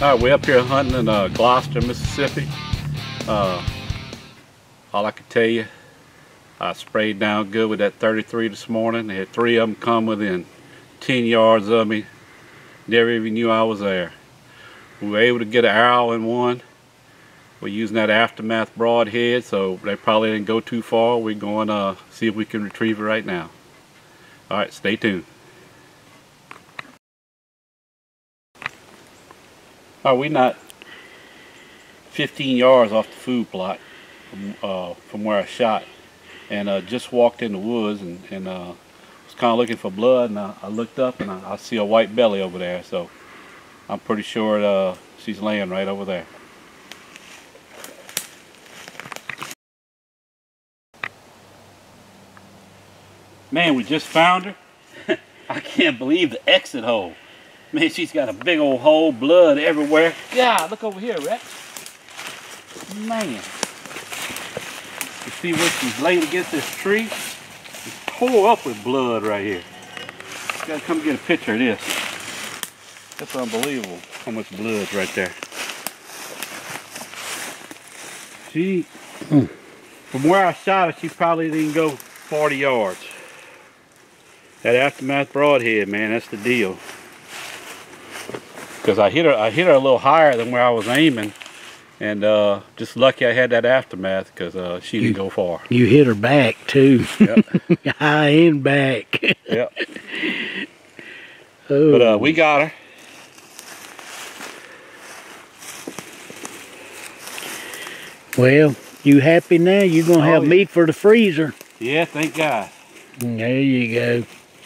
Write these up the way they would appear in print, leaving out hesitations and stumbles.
All right, we're up here hunting in Gloucester, Mississippi. All I can tell you, I sprayed down good with that 33 this morning. I had 3 of them come within 10 yards of me. Never even knew I was there. We were able to get an arrow in one. We're using that Aftermath broadhead, so they probably didn't go too far. We're going to see if we can retrieve it right now. All right, stay tuned. All right, we're not 15 yards off the food plot from where I shot, and just walked in the woods and was kind of looking for blood, and I looked up and I see a white belly over there, so I'm pretty sure she's laying right over there. Man, we just found her. I can't believe the exit hole. Man, she's got a big old hole, blood everywhere. Yeah, look over here, Rex. Man. You see where she's laid against this tree? It's tore up with blood right here. You gotta come get a picture of this. That's unbelievable how much blood's right there. She, from where I shot her, she probably didn't go 40 yards. That Aftermath broadhead, man, that's the deal. Because I hit her a little higher than where I was aiming, and just lucky I had that Aftermath because she didn't go far. You hit her back too. Yep. High and back. Yep. Oh. But we got her. Well, you happy now? You're gonna have meat for the freezer. Yeah, thank God. There you go.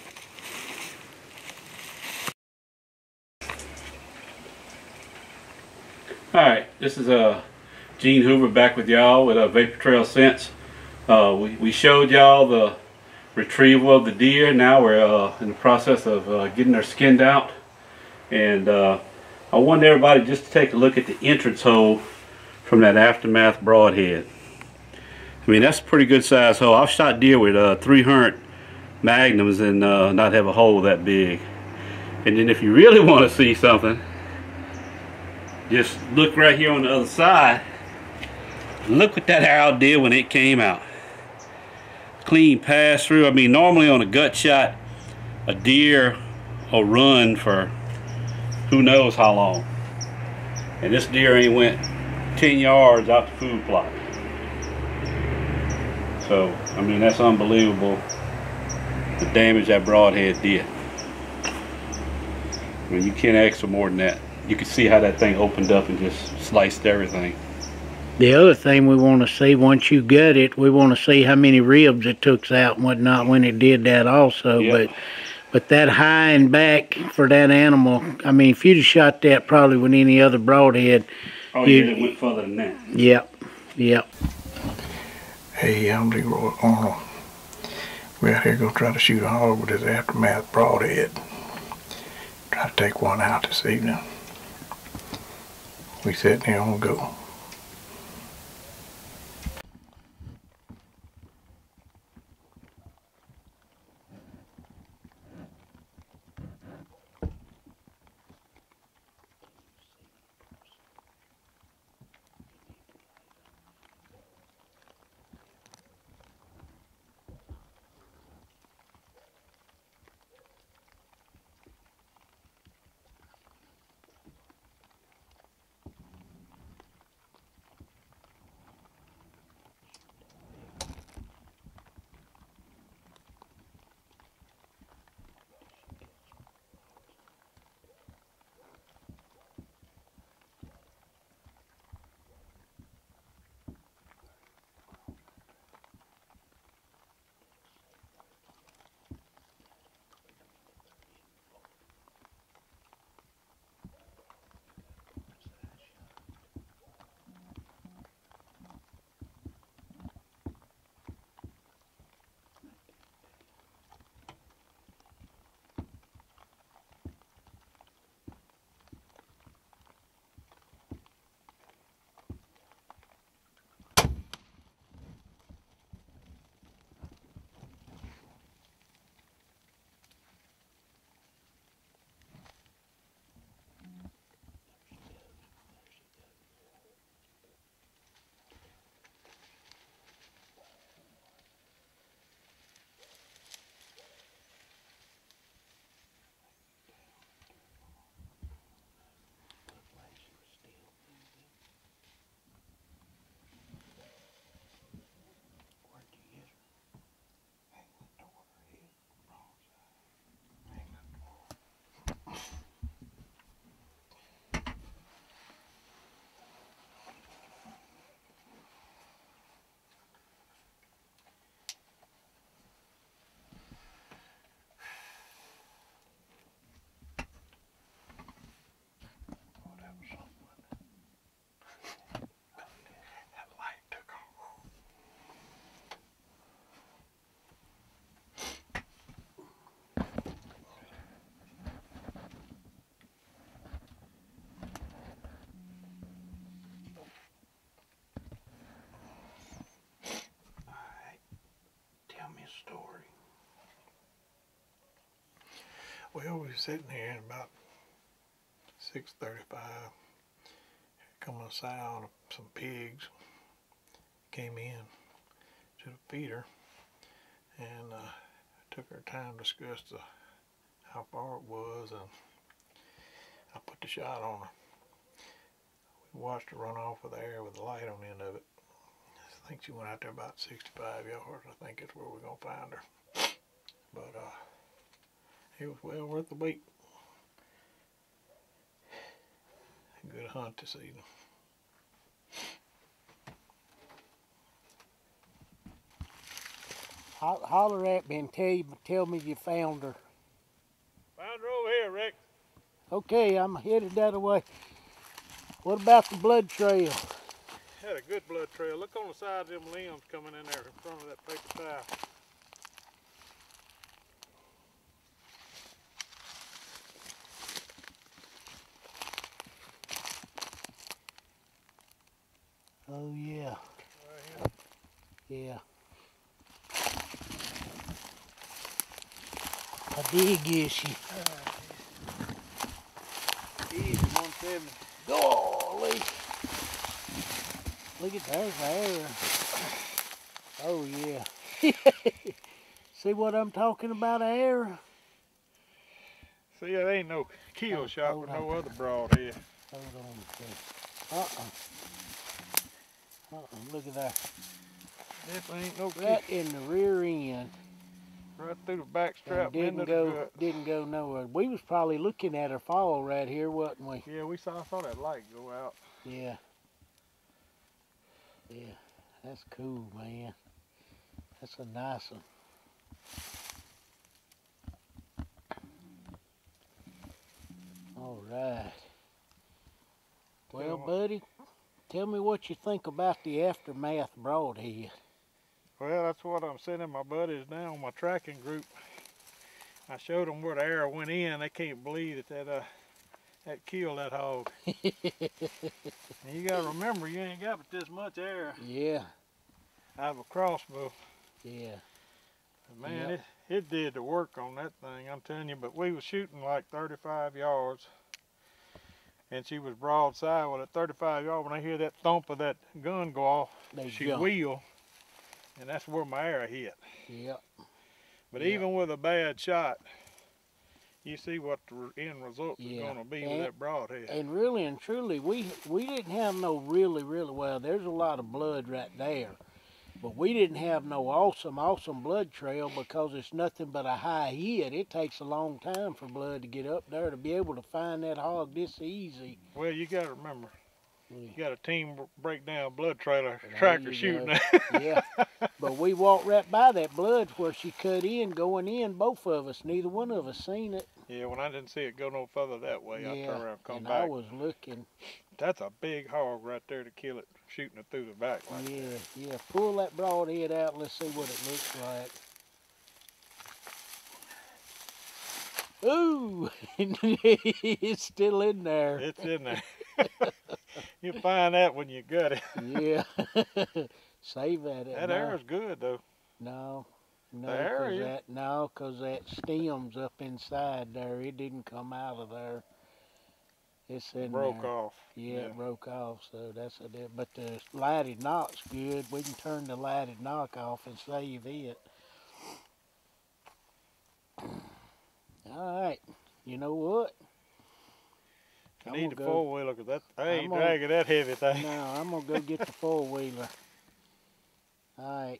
Alright, this is Gene Hoover back with y'all with Vapor Trail Scents. We showed y'all the retrieval of the deer. Now we're in the process of getting her skinned out. And I wanted everybody just to take a look at the entrance hole from that Aftermath broadhead. I mean, that's a pretty good size hole. I've shot deer with 300 Magnums and not have a hole that big. And then if you really want to see something, just look right here on the other side. Look what that arrow did when it came out. Clean pass through. I mean, normally on a gut shot, a deer will run for who knows how long. And this deer ain't went 10 yards out the food plot. So, I mean, that's unbelievable, the damage that broadhead did. I mean, you can't ask for more than that. You can see how that thing opened up and just sliced everything. The other thing we want to see, once you gut it, we want to see how many ribs it took out and whatnot when it did that also. Yep. But that high and back for that animal, I mean, if you'd have shot that probably with any other broadhead. Oh, yeah, it went further than that. Yep, yep. Hey, I'm Leroy Arnold. We're out here going to try to shoot a hog with this Aftermath broadhead. Try to take one out this evening. We sitting here on go. Well, we were sitting here and about 6:35. Come a sound of some pigs came in to the feeder, and took our time to discuss how far it was, and I put the shot on her. We watched her run off with the air with the light on the end of it. I think she went out there about 65 yards. I think that's where we're gonna find her. But it was well worth the wait. A good hunt this evening. Holler at me and tell me you found her. Found her over here, Rick. Okay, I'm headed that way. What about the blood trail? Had a good blood trail. Look on the side of them limbs coming in there in front of that paper towel. Oh yeah. Right here. Yeah. A big issue. Easy 170. Golly. Look at there's there. Oh yeah. See what I'm talking about there? See, that ain't no kill Oh, shot hold with no on. other broadhead. Hold on a second. Look at that. Definitely ain't no kill. Right in the rear end. Right through the back And strap and into the gut. didn't go nowhere. We was probably looking at her fall right here, wasn't we? Yeah, I saw that light go out. Yeah. Yeah. That's cool, man. That's a nice one. All right. Well, buddy, tell me what you think about the aftermath broadhead. Well, that's what I'm sending my buddies now on my tracking group. I showed them where the arrow went in. They can't believe that killed that hog. And you gotta remember, you ain't got but this much air Yeah. out of a crossbow. Yeah. Man, Yep. it did the work on that thing, I'm telling you. But we was shooting like 35 yards. And she was broadside. Well, at 35 yards, when I hear that thump of that gun go off, she jump. wheeled. And that's where my arrow hit. Yep. But Yep. even with a bad shot, you see what the end result is going to be with that broadhead. And really and truly, we didn't have no really, well, there's a lot of blood right there. But we didn't have no awesome blood trail because it's nothing but a high hit. It takes a long time for blood to get up there to be able to find that hog this easy. Well, you got to remember, Yeah. you got a team breakdown blood tracker you shooting go. that. Yeah. But we walked right by that blood where she cut in, going in, both of us. Neither one of us seen it. Yeah, when I didn't see it go no further that way, I turned around and come and back. I was looking. That's a big hog right there to kill it, shooting it through the back like that. Yeah. Pull that broadhead out and let's see what it looks like. Ooh, it's still in there. It's in there. You'll find that when you gut it. Yeah. Save that. That arrow's good though. No, The arrow, because that stem's up inside there. It didn't come out of there. It's in broke there. off. Yeah, it broke off. So that's a dip. But the lighted knock's good. We can turn the lighted knock off and save it. All right. You know what? I need the four-wheeler because I ain't dragging that heavy thing. No, I'm going to go get the four-wheeler. All right.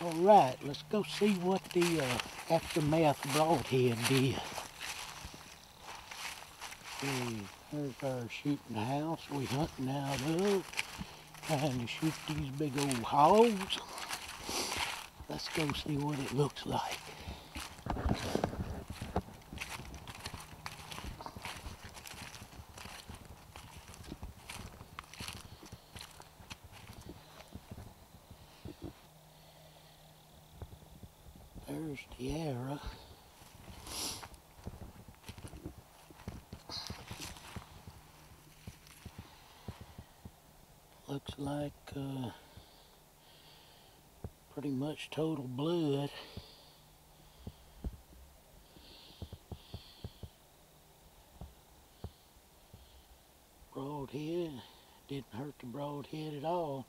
Alright, let's go see what the aftermath broadhead did. See, there's our shooting house we hunting out of. Trying to shoot these big old hogs. Let's go see what it looks like. There's the arrow. Looks like pretty much total blood. Broadhead. Didn't hurt the broadhead at all.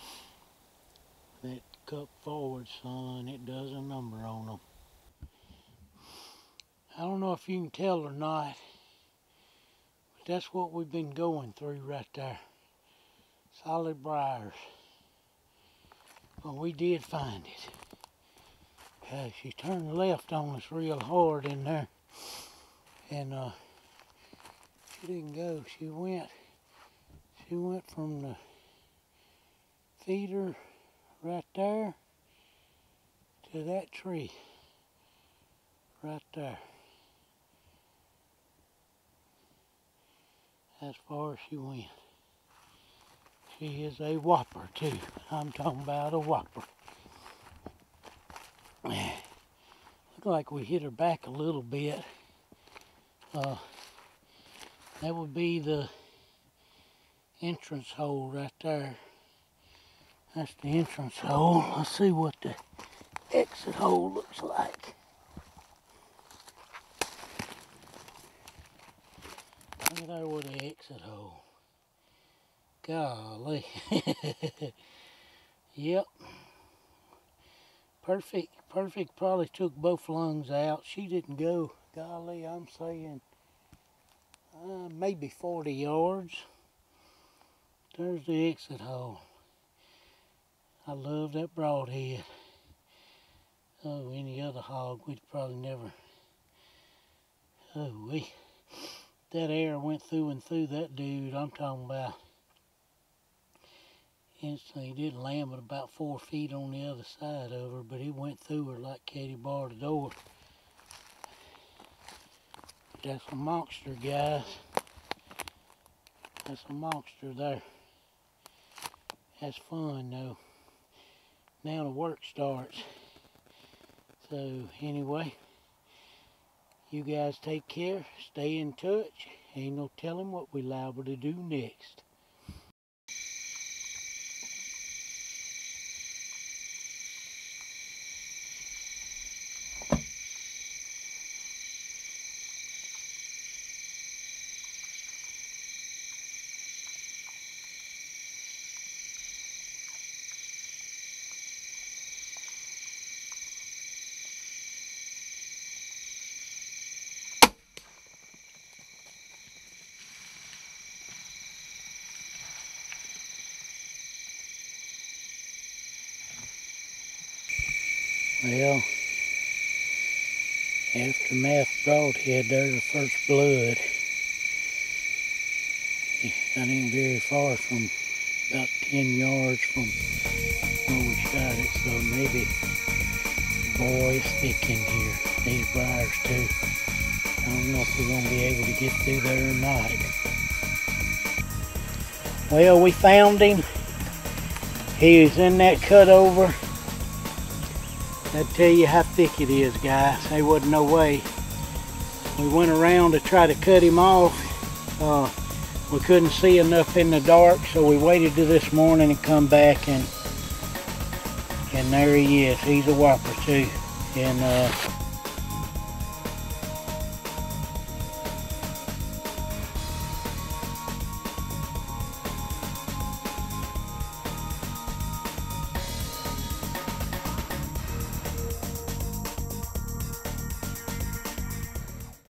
That cup forward, son, it does a number on them. I don't know if you can tell or not, but that's what we've been going through right there. Solid briars. But we did find it. She turned left on us real hard in there. And she didn't go. She went from the feeder right there to that tree. Right there. As far as she went. She is a whopper too. I'm talking about a whopper. Look like we hit her back a little bit. That would be the entrance hole right there. That's the entrance hole. Let's see what the exit hole looks like. Look at there with the exit hole. Golly. Yep. Perfect. Probably took both lungs out. She didn't go. Golly, I'm saying maybe 40 yards. There's the exit hole. I love that broadhead. Oh, any other hog we'd probably never. Oh, that air went through and through that dude I'm talking about. Instantly, he did land at about 4 feet on the other side of her, but he went through her like Katie barred the door. That's a monster, guys. That's a monster there. That's fun, though. Now the work starts. So, anyway, you guys take care. Stay in touch. Ain't no telling what we're liable to do next. Well, aftermath broadhead, there's the first blood. Not even very far from, about 10 yards from where we shot it, so maybe, boy, it's thick in here. These briars too. I don't know if we're going to be able to get through there or not. Well, we found him. He was in that cutover. I'll tell you how thick it is, guys. There wasn't no way. We went around to try to cut him off. We couldn't see enough in the dark, so we waited till this morning and come back, and there he is. He's a whopper too. And